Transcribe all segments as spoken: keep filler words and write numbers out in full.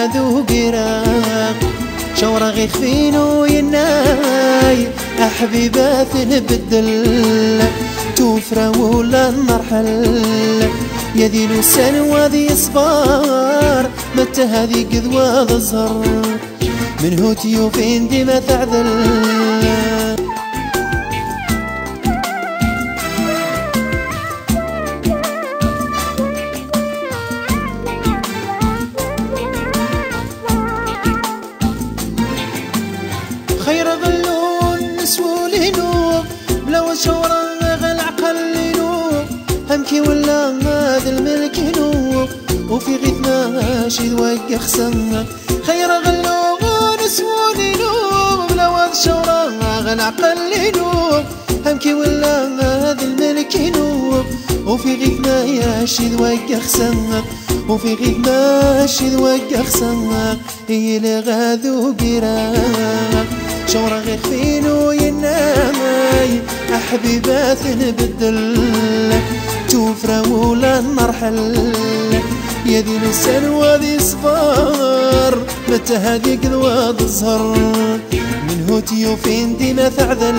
غادو قراق شورا غي خفينو يناي أحبيبات نبدل توفرا ولا نرحل يا ذي لسان وذي صبار متى هذي قذوة ظهر من هوتي وفين ديما تعذل خير غلون نسولي نوم بلا شورا غل عقل نوم همكي ولا هذا الملك نوم وفي غيثنا ماشي ذوق خسن خير غلون نسولي نوم بلا شورا غل عقل نوم همكي ولا هذا الملك نوم وفي غيثنا ياشي ذوق خسن وفي غيث ماشي ذوق خسن هي اللي غاذو قراق شورا غير فينو ينامي أحبيبات نبدل توفرا ولا نرحل يا ذي لسان وذي صبار متى هذي قذوة تظهر من هوتي وفين ديما تعذل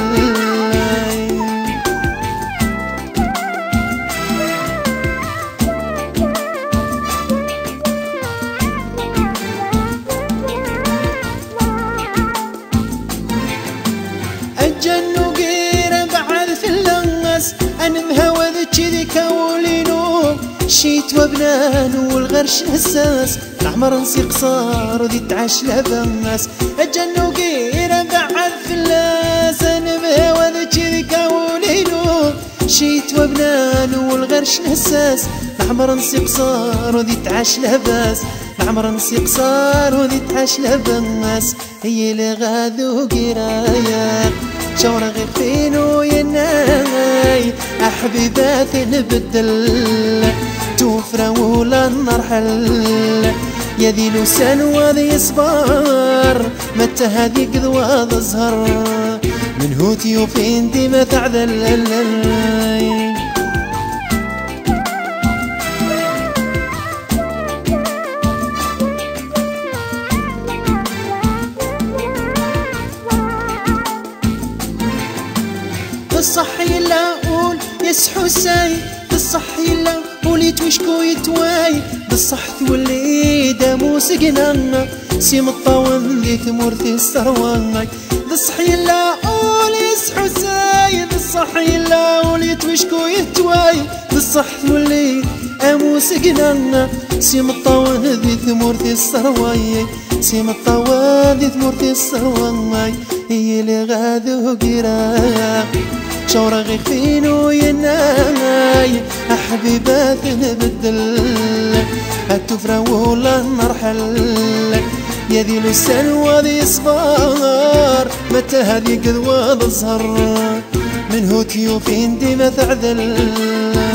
الجنو قيرا بعد في اللنس أنا مهوى ذي كولينو شيت وبنان والغرش هساس العمر نسي قصار وذي تعاش لبنس الجنو قيرا بعد في اللنس أنا مهوى ذي كولينو شيت وبنان والغرش هساس العمر نسي قصار وذي تعاش لباس العمر نسي قصار وذي تعاش لبنس هي اللي غاذو قرايا شورا غير فينو يناي أحبيبات نبدل توفرا ولا نرحل يا ذي لسان وذي صبار متى هذي قذوة تظهر من هوتي وفين ديما تعذل بالصحي لا أقول يسحو ساي بالصحي لا وليت وشكو يتواي بالصح تولي دامو سقنا سيم الطاون ذي ثمورتي السروان بالصحي لا أقول يسحو ساي بالصحي لا وليت وشكو يتواي بالصح تولي دامو سقنا سيم الطاون ذي ثمورتي السروان سيم الطاون ذي ثمورتي السروان هي اللي غاذو قراق شورا غير فينو يناي أحبيبات نبدل التفرا ولا نرحل يا ذي لسان وذي صبار متى هذي قذوة تظهر من هوتي وفين ديما تعذل